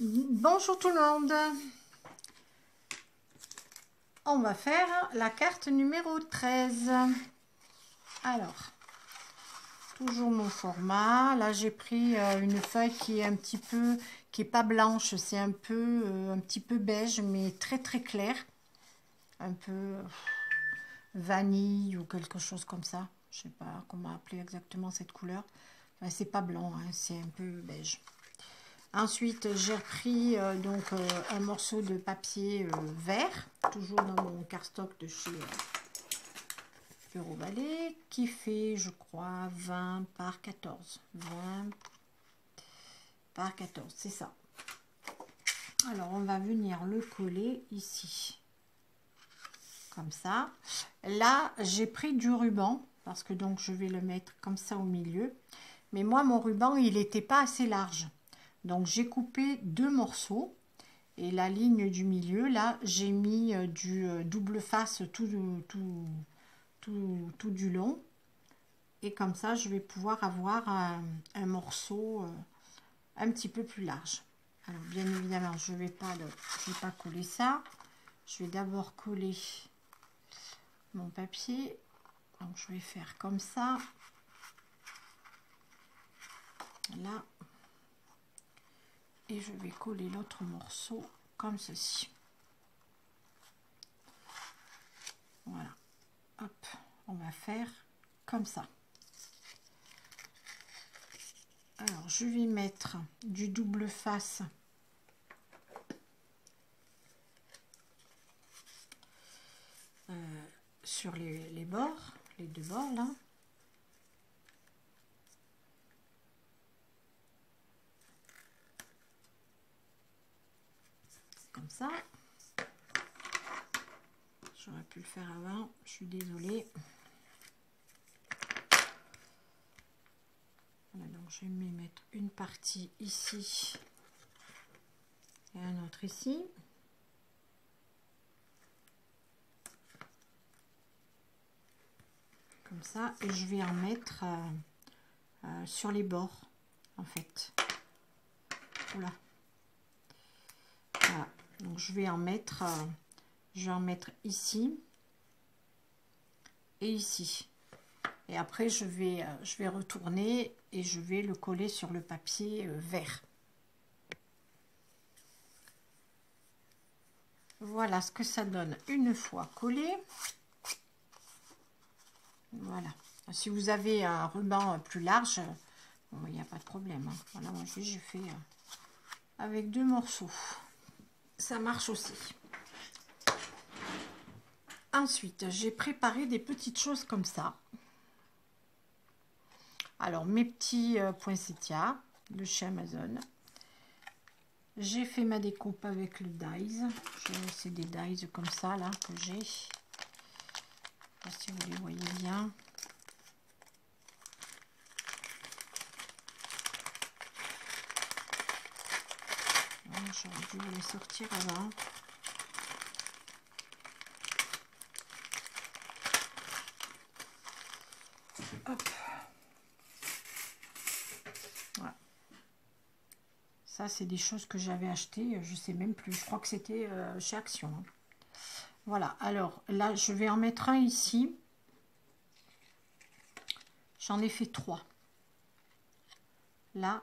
Bonjour tout le monde. On va faire la carte numéro 13. Alors, toujours mon format. Là, j'ai pris une feuille qui est un petit peu, qui est pas blanche, c'est un petit peu beige, mais très très clair. Un peu vanille ou quelque chose comme ça. Je sais pas comment appeler exactement cette couleur. Enfin, c'est pas blanc, hein, c'est un peu beige. Ensuite, j'ai repris un morceau de papier vert, toujours dans mon cardstock de chez Euroballet, qui fait, je crois, 20 par 14. 20 par 14, c'est ça. Alors, on va venir le coller ici. Comme ça. Là, j'ai pris du ruban, parce que donc je vais le mettre comme ça au milieu. Mais moi, mon ruban, il n'était pas assez large. Donc j'ai coupé deux morceaux et la ligne du milieu, là, j'ai mis du double face tout du long. Et comme ça, je vais pouvoir avoir un morceau un petit peu plus large. Alors bien évidemment, je vais pas coller ça. Je vais d'abord coller mon papier. Donc je vais faire comme ça. Là. Et je vais coller l'autre morceau comme ceci. Voilà. Hop, on va faire comme ça. Alors, je vais mettre du double face sur les bords, les deux bords là. Comme ça. J'aurais pu le faire avant, je suis désolée. Voilà, donc je vais mettre une partie ici et un autre ici. Comme ça, et je vais en mettre sur les bords, en fait. Oula. Voilà, donc je vais en mettre ici et ici. Et après, je vais retourner et je vais le coller sur le papier vert. Voilà ce que ça donne une fois collé. Voilà. Si vous avez un ruban plus large, il n'y a pas de problème. Hein. Voilà, moi j'ai fait avec deux morceaux. Ça marche aussi. Ensuite, j'ai préparé des petites choses comme ça. Alors, mes petits poinsettias de chez Amazon. J'ai fait ma découpe avec le dies. C'est des dies comme ça, là, que j'ai. Je ne sais pas si vous les voyez bien. J'aurais dû les sortir avant. Hop. Voilà. Ça, c'est des choses que j'avais achetées, je sais même plus. Je crois que c'était chez Action. Hein. Voilà. Alors, là, je vais en mettre un ici. J'en ai fait 3. Là.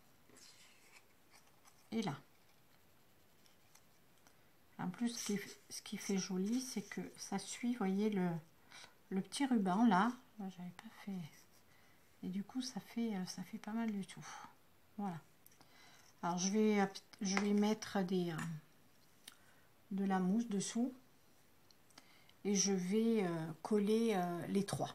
Et là. En plus, ce qui fait joli, c'est que ça suit, vous voyez, le petit ruban, là. J'avais pas fait... Et du coup, ça fait pas mal du tout. Voilà. Alors, je vais mettre de la mousse dessous. Et je vais coller les 3.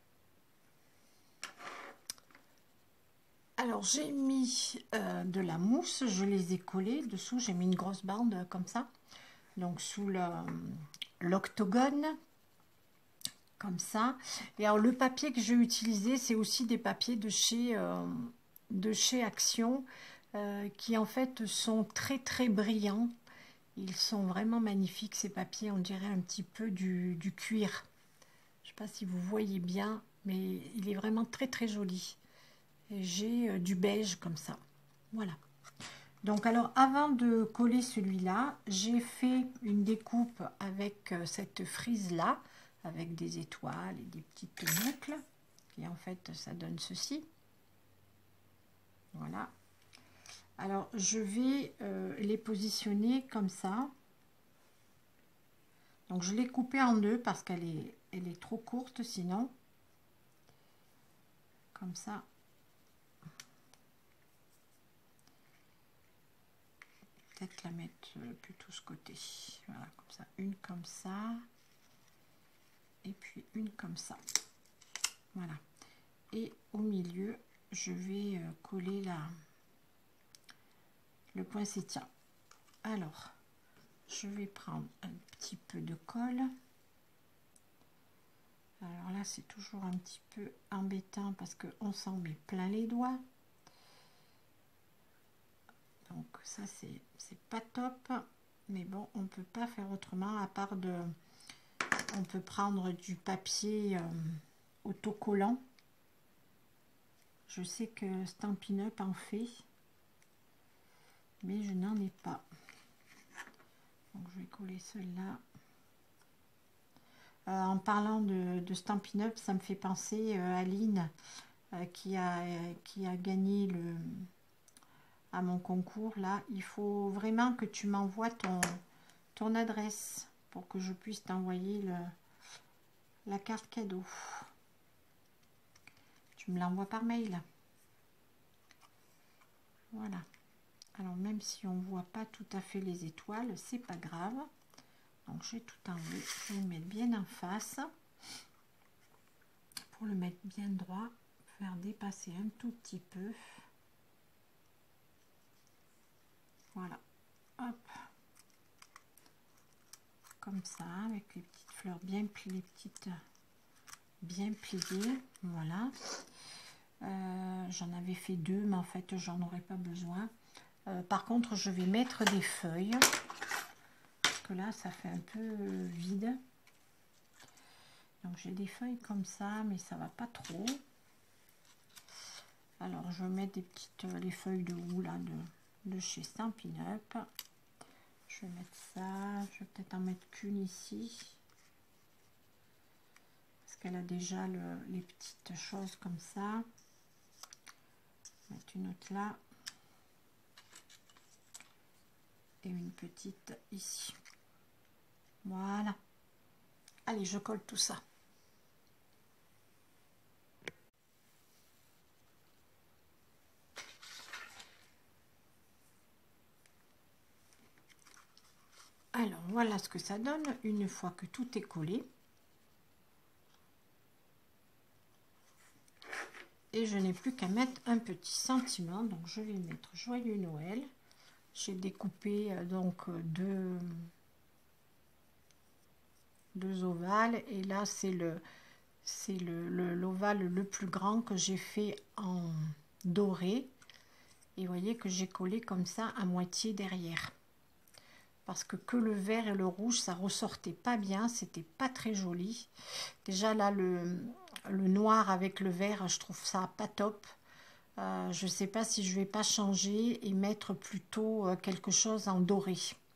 Alors, j'ai mis de la mousse. Je les ai collés dessous. J'ai mis une grosse bande comme ça. Donc, sous l'octogone. Comme ça. Et alors, le papier que j'ai utilisé, c'est aussi des papiers de chez Action. Qui en fait sont très très brillants. Ils sont vraiment magnifiques ces papiers, on dirait un petit peu du cuir. Je ne sais pas si vous voyez bien, mais il est vraiment très très joli. Et j'ai du beige comme ça. Voilà. Donc alors avant de coller celui-là, j'ai fait une découpe avec cette frise là, avec des étoiles et des petites boucles, et en fait ça donne ceci. Voilà. Alors je vais les positionner comme ça. Donc je l'ai coupée en deux parce elle est trop courte sinon. Comme ça. Peut-être la mettre plutôt ce côté. Voilà, comme ça. Une comme ça. Et puis une comme ça. Voilà. Et au milieu, je vais coller le poinsettia. Alors, je vais prendre un petit peu de colle. Alors là, c'est toujours un petit peu embêtant parce qu'on s'en met plein les doigts. Donc ça, c'est pas top. Mais bon, on peut pas faire autrement à part de... On peut prendre du papier autocollant. Je sais que Stampin' Up en fait. Mais je n'en ai pas. Donc je vais coller celle-là. En parlant de Stampin' Up, ça me fait penser à Aline qui a gagné à mon concours. Là, il faut vraiment que tu m'envoies ton adresse pour que je puisse t'envoyer la carte cadeau. Tu me l'envoies par mail. Voilà. Alors même si on ne voit pas tout à fait les étoiles, c'est pas grave. Donc j'ai tout enlevé. Je vais le mettre bien en face. Pour le mettre bien droit, faire dépasser un tout petit peu. Voilà. Hop. Comme ça, avec les petites fleurs bien pliées, bien pliées. Voilà. J'en avais fait deux, mais en fait, j'en aurais pas besoin. Par contre, je vais mettre des feuilles. Parce que là, ça fait un peu vide. Donc, j'ai des feuilles comme ça, mais ça va pas trop. Alors, je vais mettre des petites les feuilles de houx là, de chez Stampin' Up. Je vais mettre ça. Je vais peut-être en mettre qu'une ici. Parce qu'elle a déjà les petites choses comme ça. Mettre une autre là. Et une petite ici. Voilà. Allez, je colle tout ça. Alors, voilà ce que ça donne une fois que tout est collé. Et je n'ai plus qu'à mettre un petit sentiment. Donc, je vais mettre Joyeux Noël. J'ai découpé donc deux ovales. Et là, c'est l'ovale le plus grand que j'ai fait en doré. Et vous voyez que j'ai collé comme ça à moitié derrière. Parce que le vert et le rouge, ça ressortait pas bien. C'était pas très joli. Déjà là, le noir avec le vert, je trouve ça pas top. Je ne sais pas si je vais pas changer et mettre plutôt quelque chose en doré.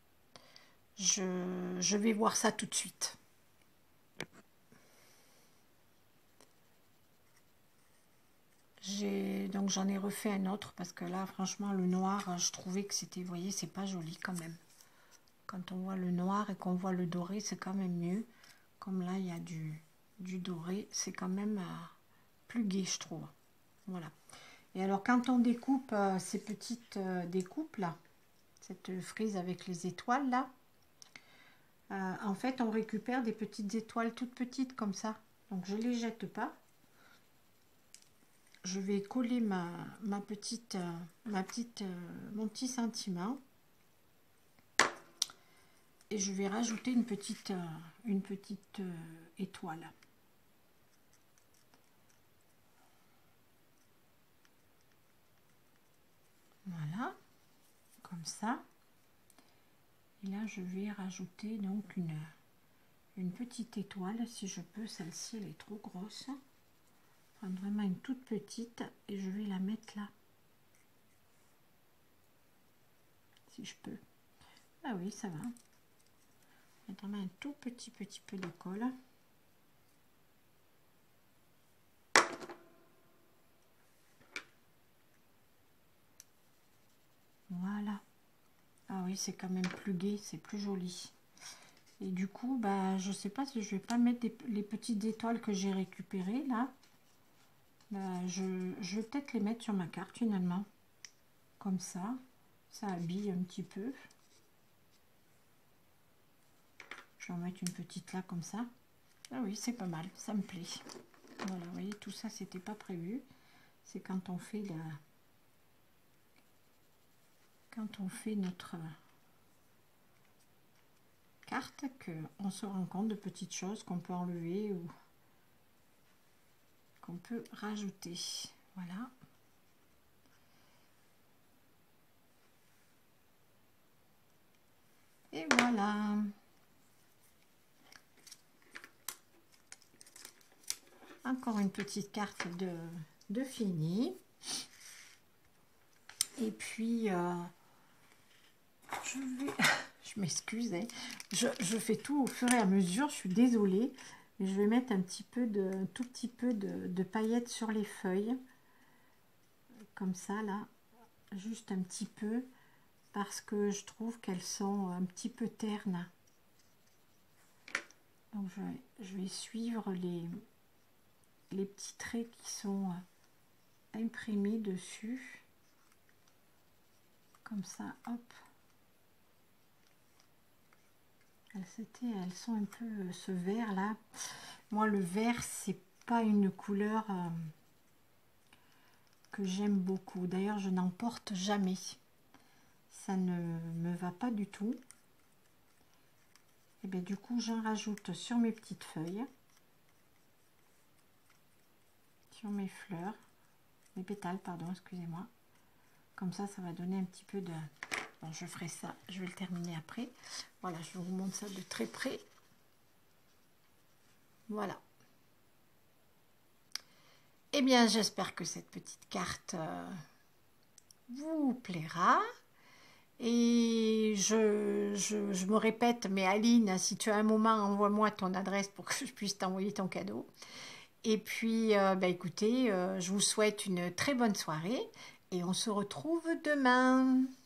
Je vais voir ça tout de suite. Donc j'en ai refait un autre parce que là, franchement, le noir, je trouvais que c'était, vous voyez, c'est pas joli quand même. Quand on voit le noir et qu'on voit le doré, c'est quand même mieux. Comme là, il y a du doré, c'est quand même plus gai, je trouve. Voilà. Et alors, quand on découpe ces petites découpes là, cette frise avec les étoiles là, en fait, on récupère des petites étoiles toutes petites comme ça. Donc, je les jette pas. Je vais coller mon petit sentiment. Et je vais rajouter une petite étoile. Voilà, comme ça. Et là, je vais rajouter donc une petite étoile, si je peux. Celle-ci, elle est trop grosse. Prendre vraiment une toute petite et je vais la mettre là. si je peux. Ah oui, ça va. Mettre un tout petit peu de colle. Voilà. Ah oui, c'est quand même plus gai, c'est plus joli. Et du coup, bah, je sais pas si je vais pas mettre les petites étoiles que j'ai récupérées là. Bah, je vais peut-être les mettre sur ma carte finalement. Comme ça habille un petit peu. Je vais en mettre une petite là comme ça. Ah oui, c'est pas mal, ça me plaît. Voilà, vous voyez, tout ça, c'était pas prévu. C'est quand on fait notre carte qu'on se rend compte de petites choses qu'on peut enlever ou qu'on peut rajouter. Voilà. Et voilà. Encore une petite carte de fini. Et puis, je m'excuse, hein. Je fais tout au fur et à mesure, je suis désolée. Mais je vais mettre un tout petit peu de paillettes sur les feuilles. Comme ça, là. Juste un petit peu. Parce que je trouve qu'elles sont un petit peu ternes. Donc, je vais suivre les petits traits qui sont imprimés dessus. Comme ça, hop. Elles sont un peu ce vert là. Moi, le vert, c'est pas une couleur que j'aime beaucoup. D'ailleurs, je n'en porte jamais. Ça ne me va pas du tout. Et bien du coup, j'en rajoute sur mes petites feuilles, sur mes fleurs, mes pétales, pardon, excusez-moi. Comme ça va donner un petit peu de... Bon, je ferai ça, je vais le terminer après. Voilà, je vous montre ça de très près. Voilà. Eh bien, j'espère que cette petite carte vous plaira. Et je me répète, mais Aline, si tu as un moment, envoie-moi ton adresse pour que je puisse t'envoyer ton cadeau. Et puis, bah, écoutez, je vous souhaite une très bonne soirée et on se retrouve demain.